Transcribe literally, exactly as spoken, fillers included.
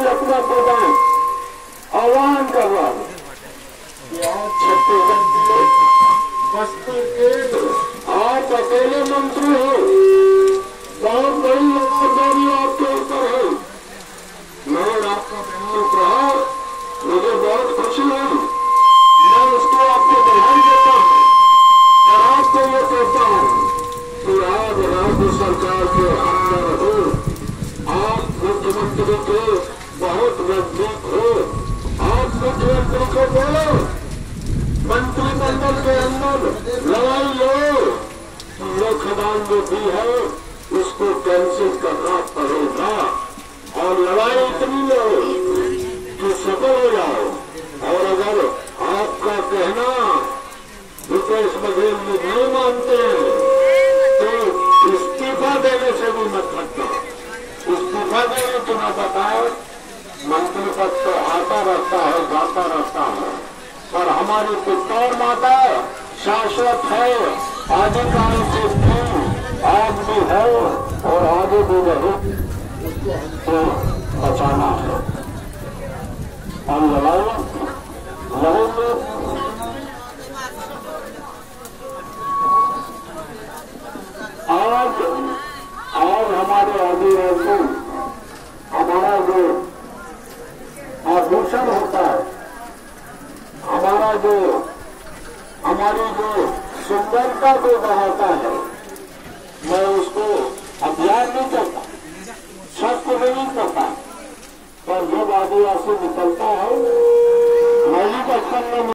अपना प्रदान आह्वान कर रहा हूँ कि आज छत्तीसगढ़ के बस्तर के आप अकेले मंत्री हो, बहुत बड़ी जिम्मेदारी आपके ऊपर है। मैं आपका बयान रहा, मुझे बहुत खुशी हुई, मैं उसको आपको बधाई देता हूँ और आपको ये कहता हूँ कि आप राज्य सरकार के अंदर हो, आप मुख्यमंत्री के बहुत नजदीक हो। आप मुख्यमंत्री को बोलो मंत्रिमंडल के अंदर लड़ाई लो, जो खदान जो दी है उसको कैंसिल करना पड़ेगा और लड़ाई इतनी लो कि सफल हो जाओ। और अगर आपका कहना भूपेश बघेल में नहीं मानते हैं तो इस्तीफा देने से भी मत हटना। इस्तीफा देने तो ना बताओ, मंत्री पद तो आता रहता है, जाता रहता है, पर हमारी पित्तौर माता शाश्वत है, आदिकाल से थी, आज भी है और आगे भी रहे। उसको बचाना है और लड़ाई लड़ेंगे। आज आज हमारे आदिवासी हमारा जो आभूषण होता है, हमारा जो हमारी जो सुंदरता को बढ़ाता है, मैं उसको अभियान नहीं करता, शस्त्र नहीं करता, पर जब आदिवासी निकलता है, मैं भी बचपन में